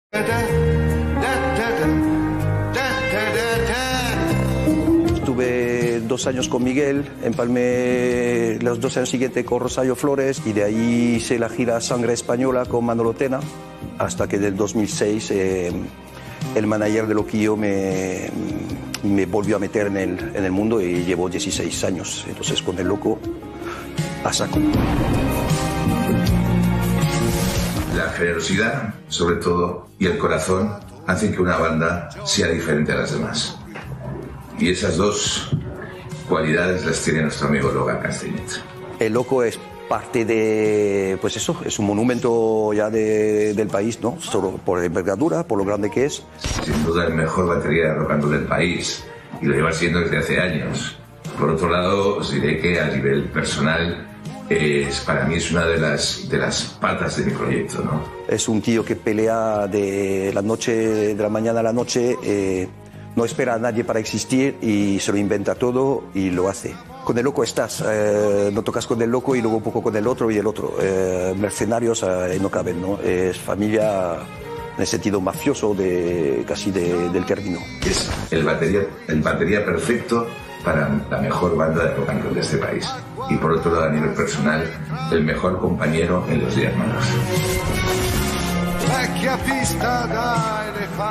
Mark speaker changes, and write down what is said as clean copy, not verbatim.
Speaker 1: Estuve 2 años con Miguel, empalmé los 2 años siguientes con Rosario Flores y de ahí hice la gira Sangre Española con Manolo Tena, hasta que del 2006 el manager de Loquillo me volvió a meter en el mundo y llevo 16 años, entonces con el loco a saco.
Speaker 2: La generosidad, sobre todo, y el corazón hacen que una banda sea diferente a las demás. Y esas dos cualidades las tiene nuestro amigo Logan Castellet.
Speaker 1: El loco es parte de, pues eso, es un monumento ya del país, ¿no? Solo por la envergadura, por lo grande que es.
Speaker 2: Sin duda el mejor batería de rock and roll del país, y lo lleva siendo desde hace años. Por otro lado, os diré que a nivel personal, para mí es una de las patas de mi proyecto, ¿no? Es un tío que pelea de la mañana a la noche, no espera a nadie para existir y se lo inventa todo y lo hace. Con el loco estás, no tocas con el loco y luego un poco con el otro y el otro. Mercenarios no caben, ¿no? Es familia en el sentido mafioso casi del término. Es el batería perfecto para la mejor banda de rock and roll de este país. Y por otro lado, a nivel personal, el mejor compañero en los días malos.